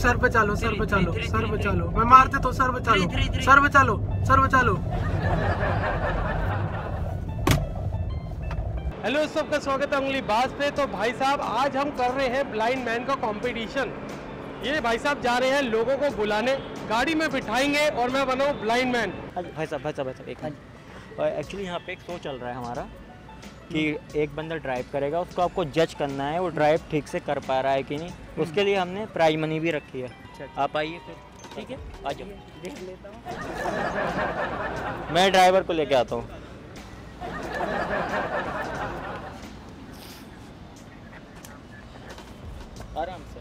Sir बचा लो, sir बचा लो, sir बचा लो, मैं मारते तो सर बचा लो, सर बचा लो, सर बचा लो। हेलो, सबका स्वागत है उंगली बाज पे। तो भाई साहब आज हम कर रहे हैं ब्लाइंड मैन का कंपटीशन। ये भाई साहब जा रहे हैं लोगों को बुलाने, गाड़ी में बिठाएंगे और मैं बनाऊँ ब्लाइंड मैन। भाई साहब एक एक्चुअली यहाँ पे एक शो चल रहा है हमारा कि एक बंदा ड्राइव करेगा, उसको आपको जज करना है वो ड्राइव ठीक से कर पा रहा है कि नहीं। उसके लिए हमने प्राइज मनी भी रखी है। आप आइए फिर, ठीक है, आ जाओ, देख लेता हूँ। मैं ड्राइवर को लेके आता हूँ। आराम से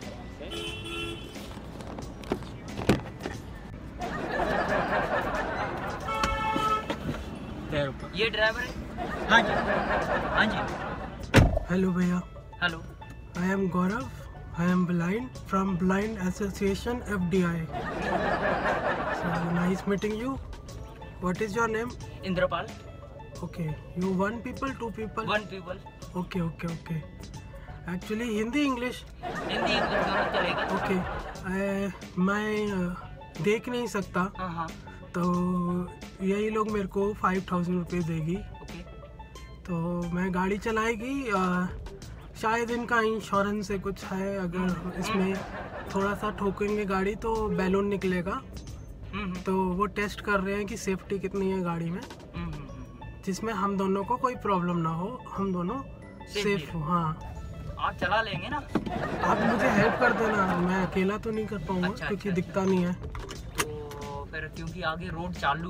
ये ड्राइवर है। हाँ जी, हाँ जी। हेलो भैया। Hello, I am Gaurav, I am blind from blind association FDI। So nice meeting you. What is your name? Indrapal. Okay, you one people, two people? One people। Okay. Actually Hindi English? Hindi English दोनों चलेगा। Okay, मैं देख नहीं सकता, हाँ। तो यही लोग मेरे को 5000 रुपये देगी। ओके। तो मैं गाड़ी चलाएगी, शायद इनका इंश्योरेंस से कुछ है, अगर इसमें थोड़ा सा ठोकेंगे गाड़ी तो बैलून निकलेगा। तो वो टेस्ट कर रहे हैं कि सेफ्टी कितनी है गाड़ी में, जिसमें हम दोनों को कोई प्रॉब्लम ना हो, हम दोनों सेफ हो। हाँ, आप चला लेंगे ना? आप मुझे हेल्प कर देना, मैं अकेला तो नहीं कर पाऊँगा। अच्छा, क्योंकि अच्छा, दिखता नहीं है। तो फिर क्योंकि आगे रोड चालू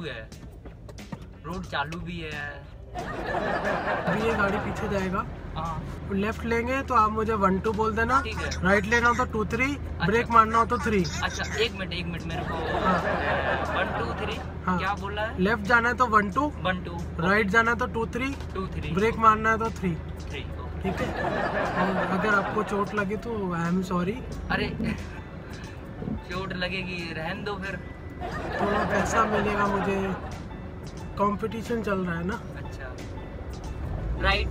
भी है। अभी ये गाड़ी पीछे जाएगा, हाँ। लेफ्ट लेंगे तो आप मुझे 1 2 बोल देना, राइट लेना हो तो 2 3, ब्रेक मारना हो तो 3। अच्छा, एक मिनट मेरे को। 1 2 3। हाँ। क्या बोल रहा है? लेफ्ट जाना है तो 1 2, 1 2, राइट जाना है तो 2 3, 2 3, ब्रेक मारना है तो 3। 3। ठीक है। और अगर आपको चोट लगी तो आई एम सॉरी। अरे चोट लगेगी, रहने दो फिर। थोड़ा पैसा मिलेगा मुझे, कंपटीशन चल रहा है ना। अच्छा, राइट।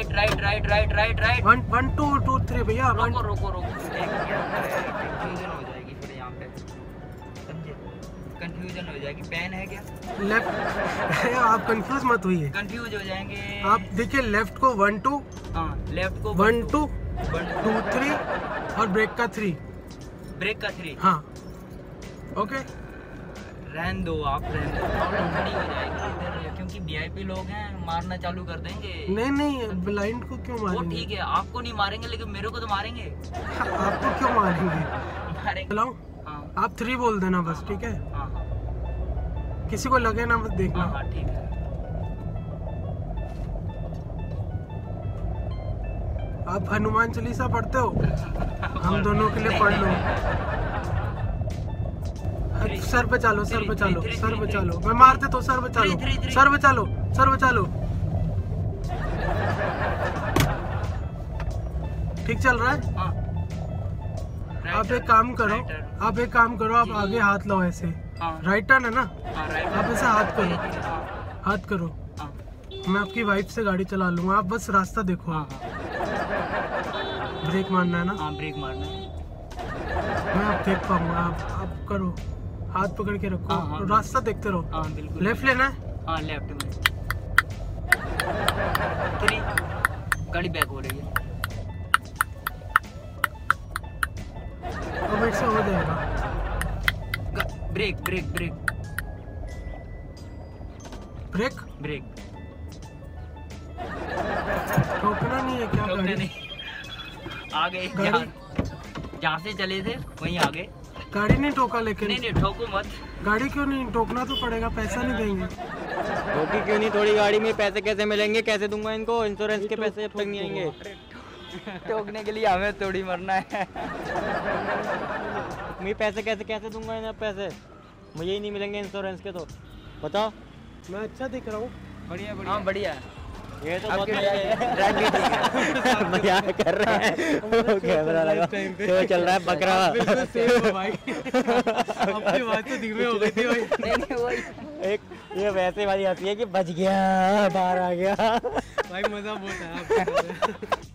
1 2 2 3 भैया। रोको। कंफ्यूजन हो जाएगी फिर यहाँ पे, समझे? कंफ्यूजन हो जाएगी। पेन है क्या? लेफ्ट आप कंफ्यूज मत होइए, कंफ्यूज हो जाएंगे। आप देखिए लेफ्ट को 1 2, हाँ, लेफ्ट को 1 2 2 3 और ब्रेक का 3। ब्रेक का 3। हाँ, ओके। रहने दो, प्रॉब्लम खड़ी हो जाएगी इधर, क्योंकि VIP लोग हैं, मारना चालू कर देंगे। नहीं, ब्लाइंड को क्यों वो मारेंगे? ठीक है, आपको नहीं मारेंगे लेकिन मेरे को तो मारेंगे। आपको क्यों मारेंगे? चलाओ, हाँ। आप 3 बोल देना बस, ठीक है? हाँ। किसी को लगे ना मत देखना। हाँ, ठीक है। आप हनुमान चालीसा पढ़ते हो? हम दोनों के लिए पढ़ लो। सर बचा लो, सर बचा लो, सर बचा लो, मैं मारते तो सर बचा लो, सर बचा लो, सर बचा लो। ठीक चल रहा है? हाँ। आप एक काम करो, आप आगे हाथ लो ऐसे। राइट टर्न है ना? आप ऐसे हाथ करो। मैं आपकी वाइफ से गाड़ी चला लूंगा, आप बस रास्ता देखो। ब्रेक मारना है ना? हाँ, ब्रेक मारना है। मैं आप देख पाऊंगा, आप करो, हाथ पकड़ के रखो। हाँ, रास्ता देखते रहो। हाँ, बिल्कुल। लेफ्ट लेना है? हाँ, लेफ्ट में 3। गाड़ी बैक हो रही है। अब ऐसा हो जाएगा। ब्रेक। ठोकना नहीं है क्या? ठोकना नहीं, आगे जहाँ से चले थे वहीं आगे। गाड़ी नहीं ठोका लेकिन। नहीं, ठोको मत। गाड़ी क्यों नहीं? ठोकना तो पड़ेगा, पैसा नहीं देंगे। ठोकी क्यों नहीं? थोड़ी गाड़ी में पैसे कैसे मिलेंगे? कैसे दूंगा इनको? इंश्योरेंस के पैसे जब तक नहीं आएंगे। ठोकने के लिए हमें थोड़ी मरना है। मैं पैसे कैसे दूंगा इन्हें? पैसे मुझे ही नहीं मिलेंगे इंश्योरेंस के, तो बताओ। मैं अच्छा दिख रहा हूँ? बढ़िया। हाँ, बढ़िया है। ये तो बहुत मजाक कर रहे हैं। कैमरा लगा तो चल रहा है बकरा। बिल्कुल सेफ हो भाई। आपकी बात तो धीमे हो गई थी भाई। नहीं, वही एक ये वैसे वाली हंसी है कि बच गया, बाहर आ गया। भाई मजा बहुत आया।